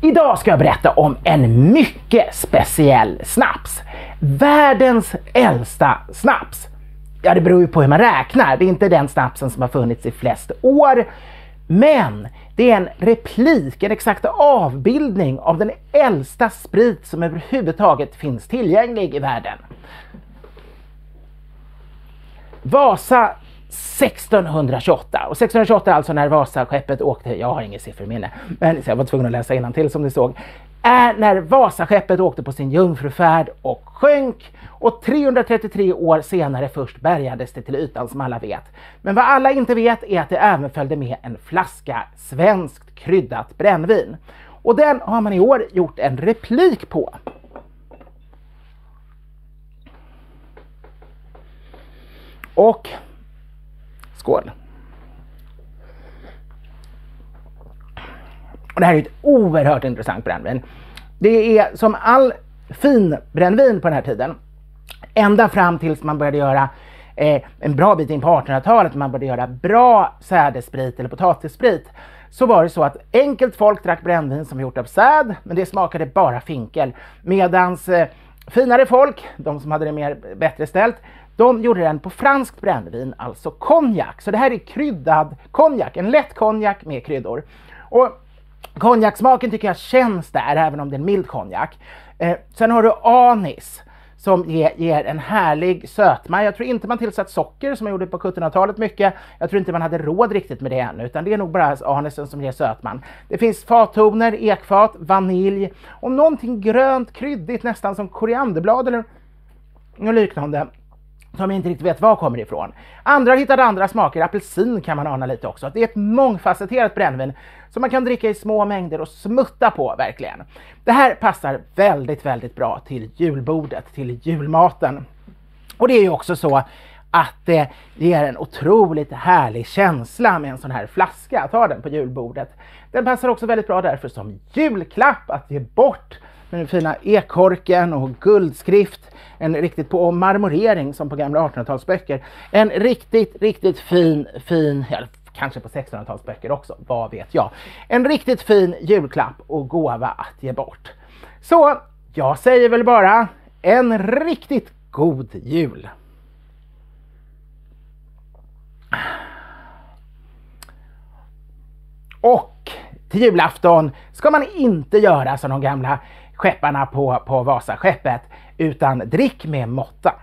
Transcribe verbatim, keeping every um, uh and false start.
Idag ska jag berätta om en mycket speciell snaps. Världens äldsta snaps. Ja, det beror ju på hur man räknar. Det är inte den snapsen som har funnits i flest år. Men det är en replik, en exakt avbildning av den äldsta sprit som överhuvudtaget finns tillgänglig i världen. Vasa sextonhundratjugoåtta, och sextonhundratjugoåtta är alltså när Vasaskeppet åkte, jag har ingen sifferminne, men jag var tvungen att läsa innantill som ni såg, är när Vasaskeppet åkte på sin jungfrufärd och sjönk, och trehundratrettiotre år senare först bärgades det till ytan, som alla vet. Men vad alla inte vet är att det även följde med en flaska svenskt kryddat brännvin, och den har man i år gjort en replik på. Och skål. Och det här är ett oerhört intressant brännvin. Det är som all fin brännvin på den här tiden, ända fram tills man började göra eh, en bra bit in på artonhundratalet, man började göra bra sädessprit eller potatissprit, så var det så att enkelt folk drack brännvin som var gjort av säd, men det smakade bara finkel. Medans eh, finare folk, de som hade det mer bättre ställt, de gjorde den på franskt brännvin, alltså konjak. Så det här är kryddad konjak, en lätt konjak med kryddor. Och konjaksmaken tycker jag känns där, även om det är en mild konjak. Eh, sen har du anis som ger, ger en härlig sötma. Jag tror inte man tillsatt socker som man gjorde på sjuttonhundratalet mycket. Jag tror inte man hade råd riktigt med det ännu, utan det är nog bara anisen som ger sötman. Det finns fattoner, ekfat, vanilj och någonting grönt, kryddigt, nästan som korianderblad eller något liknande, som jag inte riktigt vet var kommer ifrån. Andra har hittat andra smaker, apelsin kan man ana lite också. Det är ett mångfacetterat brännvin som man kan dricka i små mängder och smutta på verkligen. Det här passar väldigt, väldigt bra till julbordet, till julmaten. Och det är ju också så att det ger en otroligt härlig känsla med en sån här flaska, att ha den på julbordet. Den passar också väldigt bra därför som julklapp, att ge bort med den fina ekorken och guldskrift, en riktigt på marmorering som på gamla artonhundratalsböcker. En riktigt, riktigt fin, fin, ja, kanske på sextonhundratalsböcker också, vad vet jag. En riktigt fin julklapp och gåva att ge bort. Så jag säger väl bara en riktigt god jul. Och till julafton ska man inte göra som de gamla skepparna på, på Vasaskeppet, utan drick med måtta.